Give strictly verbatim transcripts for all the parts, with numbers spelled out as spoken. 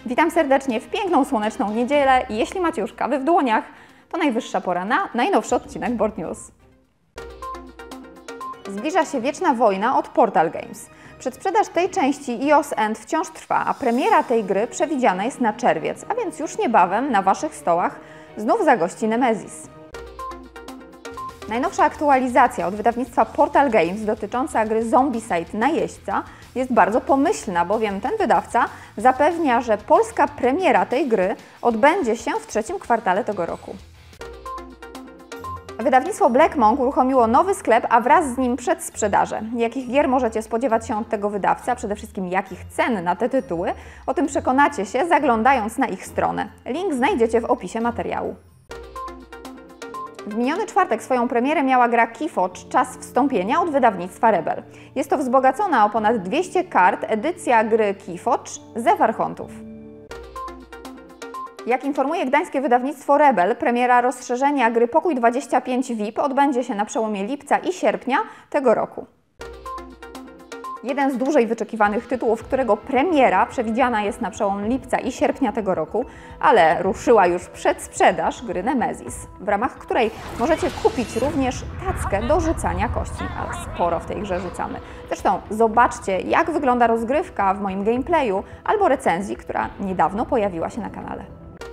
Witam serdecznie w piękną, słoneczną niedzielę i jeśli macie już kawę w dłoniach, to najwyższa pora na najnowszy odcinek Board News. Zbliża się wieczna wojna od Portal Games. Przedsprzedaż tej części E O S End wciąż trwa, a premiera tej gry przewidziana jest na czerwiec, a więc już niebawem na Waszych stołach znów zagości Nemesis. Najnowsza aktualizacja od wydawnictwa Portal Games dotycząca gry Zombicide Najeźdźca jest bardzo pomyślna, bowiem ten wydawca zapewnia, że polska premiera tej gry odbędzie się w trzecim kwartale tego roku. Wydawnictwo Black Monk uruchomiło nowy sklep, a wraz z nim przedsprzedaże. Jakich gier możecie spodziewać się od tego wydawcy, a przede wszystkim jakich cen na te tytuły, o tym przekonacie się zaglądając na ich stronę. Link znajdziecie w opisie materiału. W miniony czwartek swoją premierę miała gra Keyforge Czas Wstąpienia od wydawnictwa Rebel. Jest to wzbogacona o ponad dwieście kart edycja gry Keyforge Zew Archontów. Jak informuje gdańskie wydawnictwo Rebel, premiera rozszerzenia gry Pokój dwadzieścia pięć V I P odbędzie się na przełomie lipca i sierpnia tego roku. Jeden z dłużej wyczekiwanych tytułów, którego premiera przewidziana jest na przełom lipca i sierpnia tego roku, ale ruszyła już przedsprzedaż gry Nemesis, w ramach której możecie kupić również tackę do rzucania kości, a sporo w tej grze rzucamy. Zresztą zobaczcie, jak wygląda rozgrywka w moim gameplayu albo recenzji, która niedawno pojawiła się na kanale.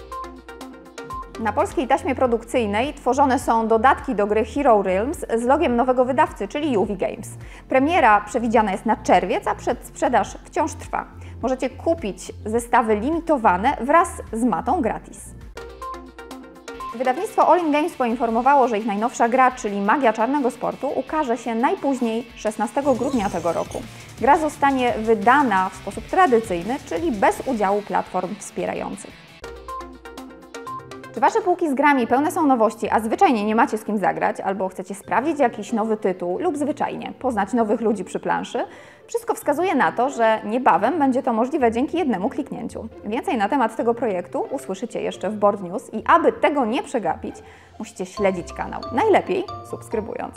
Na polskiej taśmie produkcyjnej tworzone są dodatki do gry Hero Realms z logiem nowego wydawcy, czyli U V Games. Premiera przewidziana jest na czerwiec, a przedsprzedaż wciąż trwa. Możecie kupić zestawy limitowane wraz z matą gratis. Wydawnictwo All In Games poinformowało, że ich najnowsza gra, czyli Magia Czarnego Sportu, ukaże się najpóźniej szesnastego grudnia tego roku. Gra zostanie wydana w sposób tradycyjny, czyli bez udziału platform wspierających. Czy Wasze półki z grami pełne są nowości, a zwyczajnie nie macie z kim zagrać, albo chcecie sprawdzić jakiś nowy tytuł lub zwyczajnie poznać nowych ludzi przy planszy? Wszystko wskazuje na to, że niebawem będzie to możliwe dzięki jednemu kliknięciu. Więcej na temat tego projektu usłyszycie jeszcze w Board News i aby tego nie przegapić, musicie śledzić kanał, najlepiej subskrybując.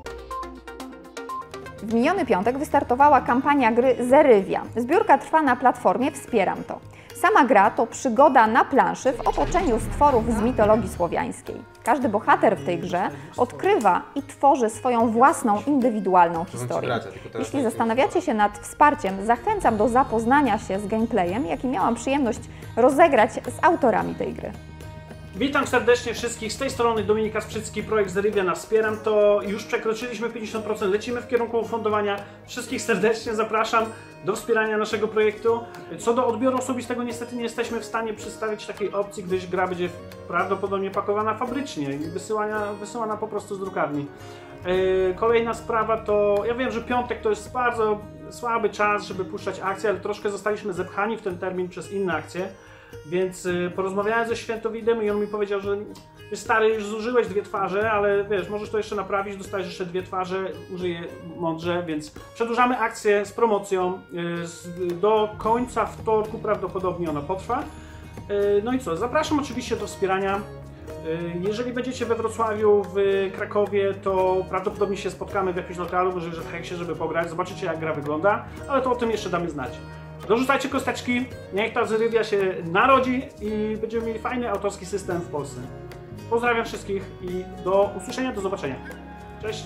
W miniony piątek wystartowała kampania gry Zerywia. Zbiórka trwa na platformie Wspieram to. Sama gra to przygoda na planszy w otoczeniu stworów z mitologii słowiańskiej. Każdy bohater w tej grze odkrywa i tworzy swoją własną, indywidualną historię. Jeśli zastanawiacie się nad wsparciem, zachęcam do zapoznania się z gameplayem, jaki miałam przyjemność rozegrać z autorami tej gry. Witam serdecznie wszystkich, z tej strony Dominik Kasprzycki, projekt Zerywia na Wspieram to. Już przekroczyliśmy pięćdziesiąt procent, lecimy w kierunku fundowania. Wszystkich serdecznie zapraszam do wspierania naszego projektu. Co do odbioru osobistego, niestety nie jesteśmy w stanie przedstawić takiej opcji, gdyż gra będzie prawdopodobnie pakowana fabrycznie i wysyłana, wysyłana po prostu z drukarni. Kolejna sprawa to, ja wiem, że piątek to jest bardzo słaby czas, żeby puszczać akcje, ale troszkę zostaliśmy zepchani w ten termin przez inne akcje. Więc y, porozmawiałem ze Świętowidem i on mi powiedział, że stary, już zużyłeś dwie twarze, ale wiesz, możesz to jeszcze naprawić, dostajesz jeszcze dwie twarze, użyję mądrze, więc przedłużamy akcję z promocją y, z, do końca wtorku, prawdopodobnie ona potrwa. Y, no i co, zapraszam oczywiście do wspierania. Y, jeżeli będziecie we Wrocławiu, w Krakowie, to prawdopodobnie się spotkamy w jakimś lokalu, może że w Heksie, żeby pograć, zobaczycie jak gra wygląda, ale to o tym jeszcze damy znać. Dorzucajcie kosteczki, niech ta Zerywia się narodzi i będziemy mieli fajny autorski system w Polsce. Pozdrawiam wszystkich i do usłyszenia, do zobaczenia. Cześć!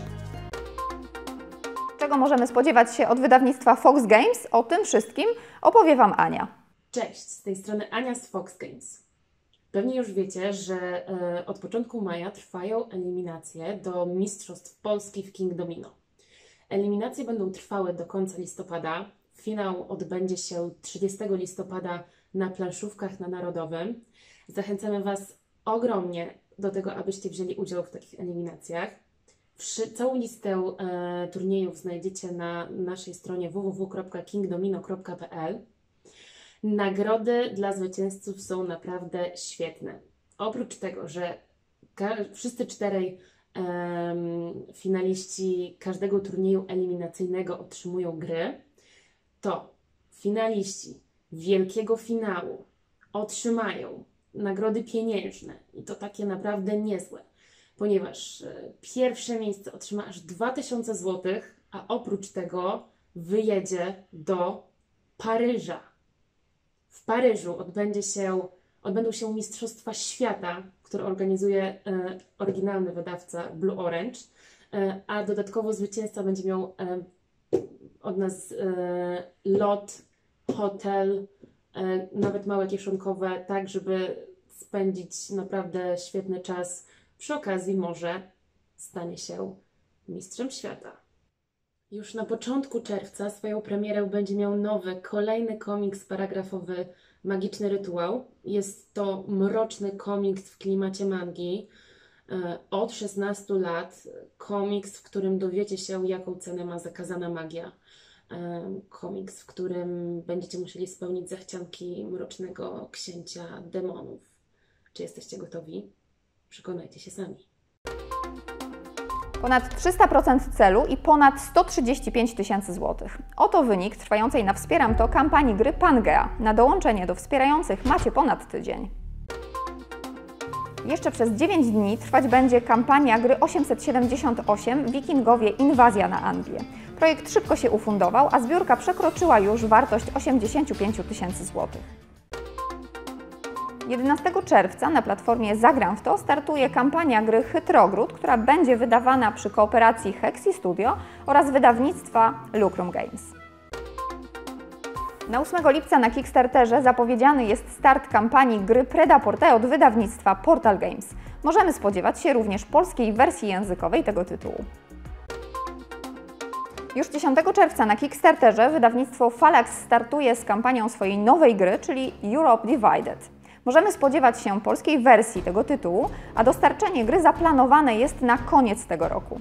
Czego możemy spodziewać się od wydawnictwa Fox Games? O tym wszystkim opowie Wam Ania. Cześć, z tej strony Ania z Fox Games. Pewnie już wiecie, że e, od początku maja trwają eliminacje do Mistrzostw Polski w King Domino. Eliminacje będą trwały do końca listopada. Finał odbędzie się trzydziestego listopada na planszówkach na Narodowym. Zachęcamy Was ogromnie do tego, abyście wzięli udział w takich eliminacjach. Wszy całą listę e, turniejów znajdziecie na naszej stronie w w w kropka king domino kropka p l. Nagrody dla zwycięzców są naprawdę świetne. Oprócz tego, że wszyscy czterej e, finaliści każdego turnieju eliminacyjnego otrzymują gry, to finaliści wielkiego finału otrzymają nagrody pieniężne i to takie naprawdę niezłe, ponieważ pierwsze miejsce otrzyma aż dwa tysiące złotych, a oprócz tego wyjedzie do Paryża W Paryżu odbędzie się, odbędą się Mistrzostwa Świata, które organizuje e, oryginalny wydawca Blue Orange, e, a dodatkowo zwycięzca będzie miał e, od nas e, lot, hotel, e, nawet małe kieszonkowe, tak żeby spędzić naprawdę świetny czas. Przy okazji może stanie się mistrzem świata. Już na początku czerwca swoją premierę będzie miał nowy, kolejny komiks paragrafowy Magiczny Rytuał. Jest to mroczny komiks w klimacie mangi. Od szesnastu lat komiks, w którym dowiecie się, jaką cenę ma zakazana magia. Komiks, w którym będziecie musieli spełnić zachcianki mrocznego księcia demonów. Czy jesteście gotowi? Przekonajcie się sami. Ponad trzysta procent celu i ponad sto trzydzieści pięć tysięcy złotych. Oto wynik trwającej na Wspieram To kampanii gry Pangea. Na dołączenie do wspierających macie ponad tydzień. Jeszcze przez dziewięć dni trwać będzie kampania gry osiemset siedemdziesiąt osiem Wikingowie Inwazja na Anglię. Projekt szybko się ufundował, a zbiórka przekroczyła już wartość osiemdziesiąt pięć tysięcy złotych. jedenastego czerwca na platformie Zagram w to startuje kampania gry Chytrogród, która będzie wydawana przy kooperacji Hexi Studio oraz wydawnictwa Lucrum Games. Na ósmego lipca na Kickstarterze zapowiedziany jest start kampanii gry Pret-à-Porter od wydawnictwa Portal Games. Możemy spodziewać się również polskiej wersji językowej tego tytułu. Już dziesiątego czerwca na Kickstarterze wydawnictwo Falax startuje z kampanią swojej nowej gry, czyli Europe Divided. Możemy spodziewać się polskiej wersji tego tytułu, a dostarczenie gry zaplanowane jest na koniec tego roku.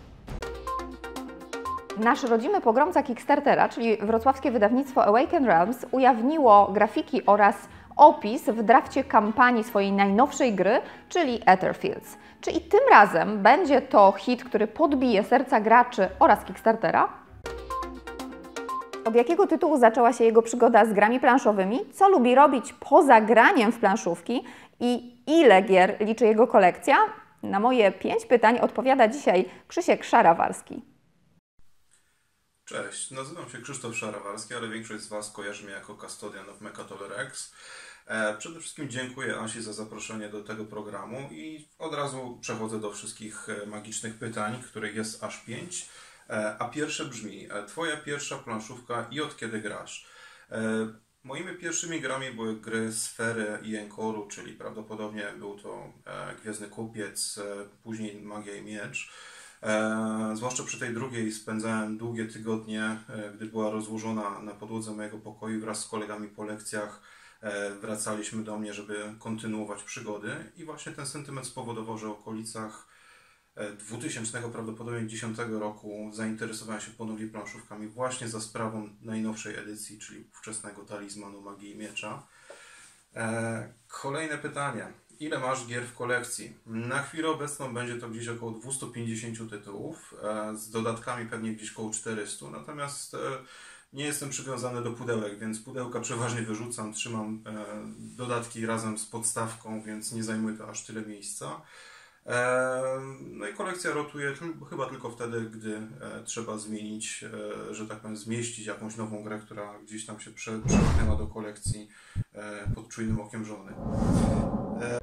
Nasz rodzimy pogromca Kickstartera, czyli wrocławskie wydawnictwo Awaken Realms, ujawniło grafiki oraz opis w drafcie kampanii swojej najnowszej gry, czyli Etherfields. Czy i tym razem będzie to hit, który podbije serca graczy oraz Kickstartera? Od jakiego tytułu zaczęła się jego przygoda z grami planszowymi? Co lubi robić poza graniem w planszówki? I ile gier liczy jego kolekcja? Na moje pięć pytań odpowiada dzisiaj Krzysiek Szarawarski. Cześć, nazywam się Krzysztof Szarawarski, ale większość z Was kojarzy mnie jako Custodian of Mechatoler X. E, przede wszystkim dziękuję Asi za zaproszenie do tego programu i od razu przechodzę do wszystkich magicznych pytań, których jest aż pięć. E, a pierwsze brzmi, e, Twoja pierwsza planszówka i od kiedy grasz? E, moimi pierwszymi grami były gry Sfery i Enkoru, czyli prawdopodobnie był to e, Gwiezdny Kupiec, e, później Magia i Miecz. E, zwłaszcza przy tej drugiej spędzałem długie tygodnie, e, gdy była rozłożona na podłodze mojego pokoju wraz z kolegami po lekcjach. E, wracaliśmy do mnie, żeby kontynuować przygody i właśnie ten sentyment spowodował, że w okolicach dwutysięcznego, prawdopodobnie dziesiątego roku zainteresowałem się ponownie planszówkami właśnie za sprawą najnowszej edycji, czyli ówczesnego Talizmanu Magii i Miecza. E, kolejne pytanie. Ile masz gier w kolekcji? Na chwilę obecną będzie to gdzieś około dwieście pięćdziesiąt tytułów, e, z dodatkami pewnie gdzieś około czterysta, natomiast e, nie jestem przywiązany do pudełek, więc pudełka przeważnie wyrzucam, trzymam e, dodatki razem z podstawką, więc nie zajmuje to aż tyle miejsca. E, no i kolekcja rotuje chyba tylko wtedy, gdy e, trzeba zmienić, e, że tak powiem, zmieścić jakąś nową grę, która gdzieś tam się prze, przepchnęła do kolekcji e, pod czujnym okiem żony. E,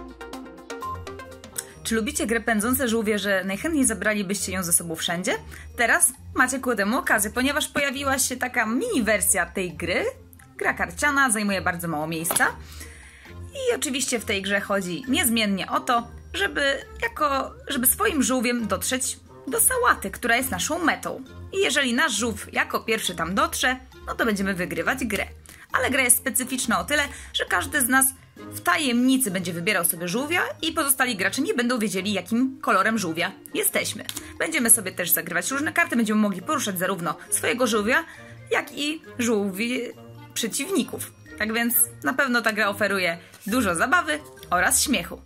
Czy lubicie grę Pędzące żółwie, że najchętniej zabralibyście ją ze sobą wszędzie? Teraz macie ku temu okazję, ponieważ pojawiła się taka mini wersja tej gry. Gra karciana, zajmuje bardzo mało miejsca. I oczywiście w tej grze chodzi niezmiennie o to, żeby, jako, żeby swoim żółwiem dotrzeć do sałaty, która jest naszą metą. I jeżeli nasz żółw jako pierwszy tam dotrze, no to będziemy wygrywać grę. Ale gra jest specyficzna o tyle, że każdy z nas w tajemnicy będzie wybierał sobie żółwia i pozostali gracze nie będą wiedzieli, jakim kolorem żółwia jesteśmy. Będziemy sobie też zagrywać różne karty, będziemy mogli poruszać zarówno swojego żółwia, jak i żółwi przeciwników. Tak więc na pewno ta gra oferuje dużo zabawy oraz śmiechu.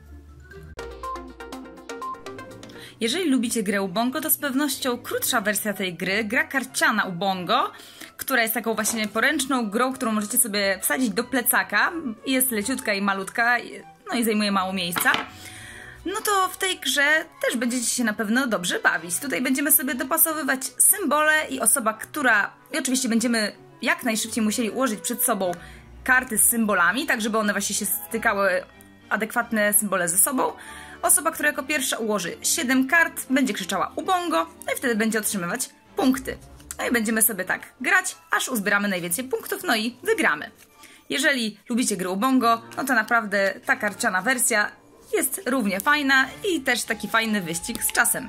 Jeżeli lubicie grę Ubongo, to z pewnością krótsza wersja tej gry, gra karciana Ubongo, która jest taką właśnie poręczną grą, którą możecie sobie wsadzić do plecaka. Jest leciutka i malutka, no i zajmuje mało miejsca. No to w tej grze też będziecie się na pewno dobrze bawić. Tutaj będziemy sobie dopasowywać symbole i osoba, która... I oczywiście będziemy jak najszybciej musieli ułożyć przed sobą karty z symbolami, tak żeby one właśnie się stykały, adekwatne symbole ze sobą. Osoba, która jako pierwsza ułoży siedem kart, będzie krzyczała Ubongo, no i wtedy będzie otrzymywać punkty. No i będziemy sobie tak grać, aż uzbieramy najwięcej punktów, no i wygramy. Jeżeli lubicie gry Ubongo, no to naprawdę ta karciana wersja jest równie fajna i też taki fajny wyścig z czasem.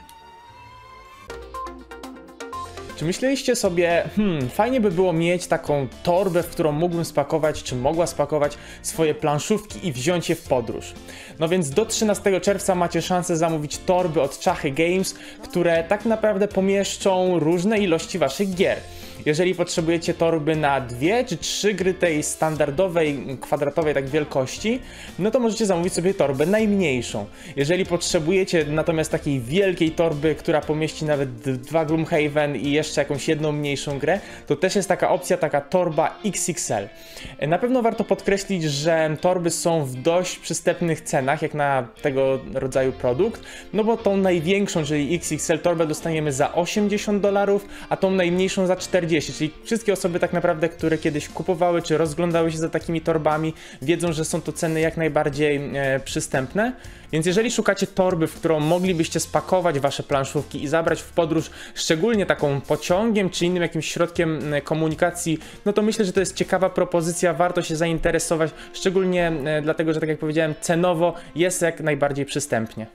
Czy myśleliście sobie, hmm, fajnie by było mieć taką torbę, w którą mógłbym spakować, czy mogła spakować swoje planszówki i wziąć je w podróż? No więc do trzynastego czerwca macie szansę zamówić torby od Czachy Games, które tak naprawdę pomieszczą różne ilości waszych gier. Jeżeli potrzebujecie torby na dwie czy trzy gry tej standardowej, kwadratowej tak wielkości, no to możecie zamówić sobie torbę najmniejszą. Jeżeli potrzebujecie natomiast takiej wielkiej torby, która pomieści nawet dwa Gloomhaven i jeszcze jakąś jedną mniejszą grę, to też jest taka opcja, taka torba X X L. Na pewno warto podkreślić, że torby są w dość przystępnych cenach, jak na tego rodzaju produkt, no bo tą największą, czyli X X L torbę dostaniemy za osiemdziesiąt dolarów, a tą najmniejszą za czterdzieści. Czyli wszystkie osoby tak naprawdę, które kiedyś kupowały czy rozglądały się za takimi torbami, wiedzą, że są to ceny jak najbardziej e, przystępne. Więc jeżeli szukacie torby, w którą moglibyście spakować wasze planszówki i zabrać w podróż, szczególnie taką pociągiem czy innym jakimś środkiem komunikacji, no to myślę, że to jest ciekawa propozycja, warto się zainteresować, szczególnie e, dlatego, że tak jak powiedziałem, cenowo jest jak najbardziej przystępnie.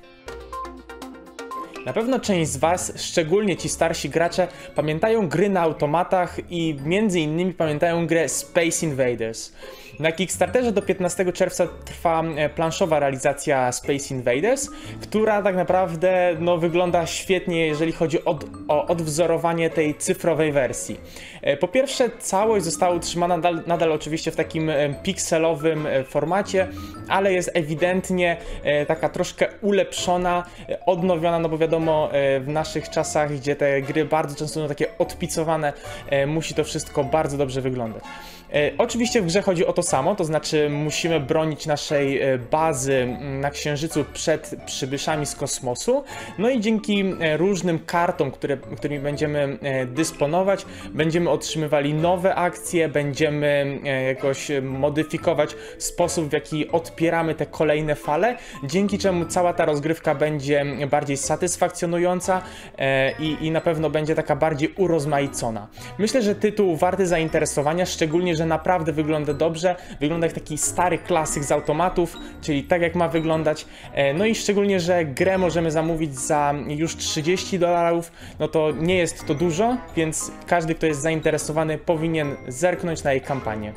Na pewno część z was, szczególnie ci starsi gracze, pamiętają gry na automatach i między innymi pamiętają grę Space Invaders. Na Kickstarterze do piętnastego czerwca trwa planszowa realizacja Space Invaders, która tak naprawdę no, wygląda świetnie, jeżeli chodzi o, o odwzorowanie tej cyfrowej wersji. Po pierwsze, całość została utrzymana nadal, nadal oczywiście w takim pikselowym formacie, ale jest ewidentnie taka troszkę ulepszona, odnowiona, no bo wiadomo, w naszych czasach, gdzie te gry bardzo często są takie odpicowane, musi to wszystko bardzo dobrze wyglądać. E, oczywiście w grze chodzi o to samo, to znaczy musimy bronić naszej bazy na Księżycu przed przybyszami z kosmosu, no i dzięki różnym kartom, które, którymi będziemy dysponować, będziemy otrzymywali nowe akcje, będziemy jakoś modyfikować sposób, w jaki odpieramy te kolejne fale, dzięki czemu cała ta rozgrywka będzie bardziej satysfakcjonująca e, i, i na pewno będzie taka bardziej urozmaicona. Myślę, że tytuł warty zainteresowania, szczególnie, że naprawdę wygląda dobrze, wygląda jak taki stary klasyk z automatów, czyli tak jak ma wyglądać, no i szczególnie, że grę możemy zamówić za już trzydzieści dolarów, no to nie jest to dużo, więc każdy, kto jest zainteresowany, powinien zerknąć na jej kampanię.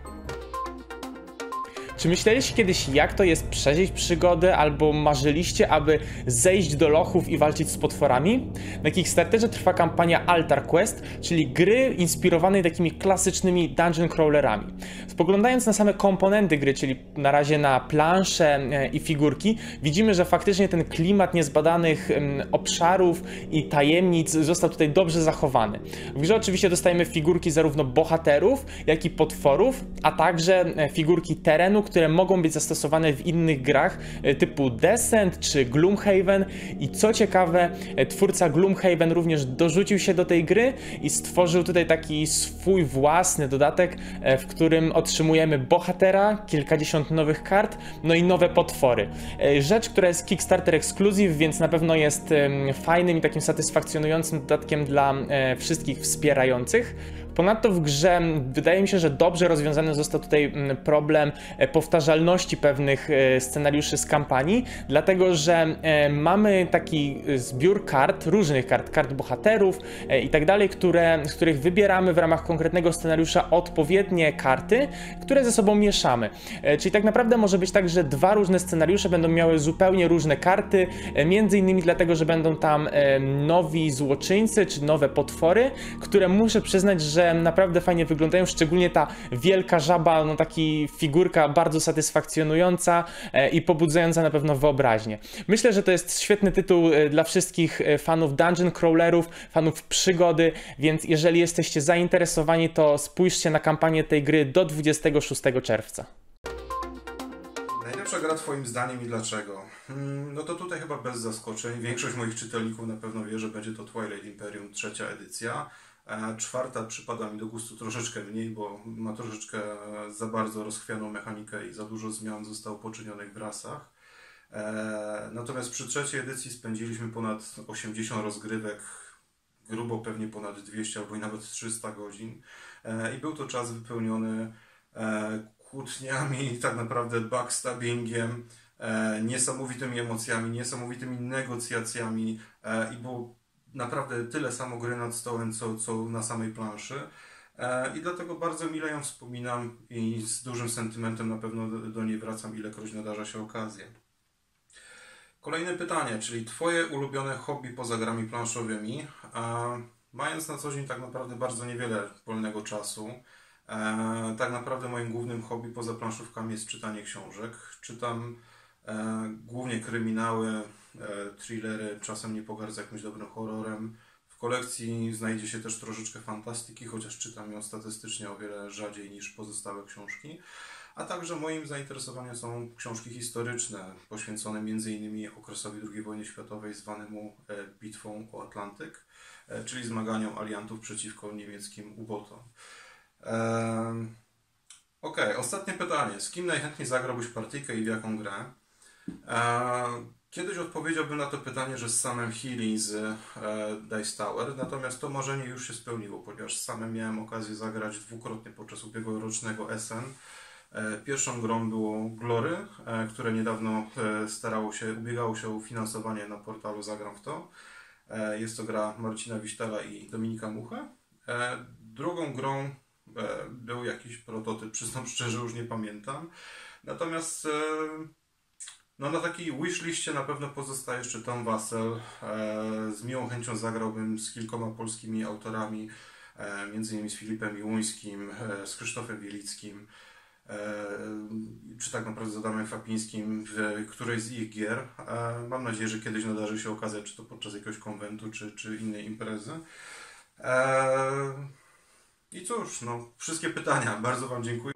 Czy myśleliście kiedyś, jak to jest przeżyć przygodę, albo marzyliście, aby zejść do lochów i walczyć z potworami? Na Kickstarterze trwa kampania Altar Quest, czyli gry inspirowanej takimi klasycznymi dungeon crawlerami. Spoglądając na same komponenty gry, czyli na razie na plansze i figurki, widzimy, że faktycznie ten klimat niezbadanych obszarów i tajemnic został tutaj dobrze zachowany. W grze oczywiście dostajemy figurki zarówno bohaterów, jak i potworów, a także figurki terenu, które mogą być zastosowane w innych grach typu Descent czy Gloomhaven. I co ciekawe, twórca Gloomhaven również dorzucił się do tej gry i stworzył tutaj taki swój własny dodatek, w którym otrzymujemy bohatera, kilkadziesiąt nowych kart, no i nowe potwory. Rzecz, która jest Kickstarter Exclusive, więc na pewno jest fajnym i takim satysfakcjonującym dodatkiem dla wszystkich wspierających. Ponadto w grze wydaje mi się, że dobrze rozwiązany został tutaj problem powtarzalności pewnych scenariuszy z kampanii, dlatego że mamy taki zbiór kart, różnych kart, kart bohaterów i tak dalej, które, z których wybieramy w ramach konkretnego scenariusza odpowiednie karty, które ze sobą mieszamy. Czyli tak naprawdę może być tak, że dwa różne scenariusze będą miały zupełnie różne karty, między innymi dlatego, że będą tam nowi złoczyńcy czy nowe potwory, które muszę przyznać, że naprawdę fajnie wyglądają, szczególnie ta wielka żaba, no taki figurka bardzo satysfakcjonująca i pobudzająca na pewno wyobraźnię. Myślę, że to jest świetny tytuł dla wszystkich fanów dungeon crawlerów, fanów przygody, więc jeżeli jesteście zainteresowani, to spójrzcie na kampanię tej gry do dwudziestego szóstego czerwca. Najlepsza gra twoim zdaniem i dlaczego? Hmm, no to tutaj chyba bez zaskoczeń. Większość moich czytelników na pewno wie, że będzie to Twilight Imperium trzecia edycja. Czwarta przypada mi do gustu troszeczkę mniej, bo ma troszeczkę za bardzo rozchwianą mechanikę i za dużo zmian zostało poczynionych w rasach. Natomiast przy trzeciej edycji spędziliśmy ponad osiemdziesiąt rozgrywek, grubo pewnie ponad dwieście albo nawet trzysta godzin. I był to czas wypełniony kłótniami, tak naprawdę backstabbingiem, niesamowitymi emocjami, niesamowitymi negocjacjami i było naprawdę tyle samo gry nad stołem, co, co na samej planszy. I dlatego bardzo mile ją wspominam i z dużym sentymentem na pewno do, do niej wracam, ilekroć nadarza się okazję. Kolejne pytanie, czyli Twoje ulubione hobby poza grami planszowymi. Mając na co dzień tak naprawdę bardzo niewiele wolnego czasu, tak naprawdę moim głównym hobby poza planszówkami jest czytanie książek. Czytam głównie kryminały, thrillery, czasem nie pogardzę jakimś dobrym horrorem. W kolekcji znajdzie się też troszeczkę fantastyki, chociaż czytam ją statystycznie o wiele rzadziej niż pozostałe książki. A także moim zainteresowaniem są książki historyczne, poświęcone między innymi okresowi drugiej wojny światowej, zwanemu Bitwą o Atlantyk, czyli zmaganiom aliantów przeciwko niemieckim ubotom. Ehm, ok, ostatnie pytanie. Z kim najchętniej zagrałbyś partyjkę i w jaką grę? Ehm, Kiedyś odpowiedziałbym na to pytanie, że z samym Healy z e, Dice Tower, natomiast to marzenie już się spełniło, ponieważ samym miałem okazję zagrać dwukrotnie podczas ubiegłorocznego S N. E, pierwszą grą było Glory, e, które niedawno e, starało się, ubiegało się o finansowanie na portalu Zagram w to. E, jest to gra Marcina Wiśtala i Dominika Mucha. E, drugą grą e, był jakiś prototyp, przyznam szczerze, już nie pamiętam. Natomiast e, no na takiej wishliście na pewno pozostaje jeszcze Tom Wassel. E, z miłą chęcią zagrałbym z kilkoma polskimi autorami, e, między innymi z Filipem Iłuńskim, e, z Krzysztofem Wielickim, e, czy tak naprawdę z Adamem Fapińskim w którejś z ich gier. E, mam nadzieję, że kiedyś nadarzy się okazja, czy to podczas jakiegoś konwentu, czy, czy innej imprezy. E, I cóż, no, wszystkie pytania. Bardzo Wam dziękuję.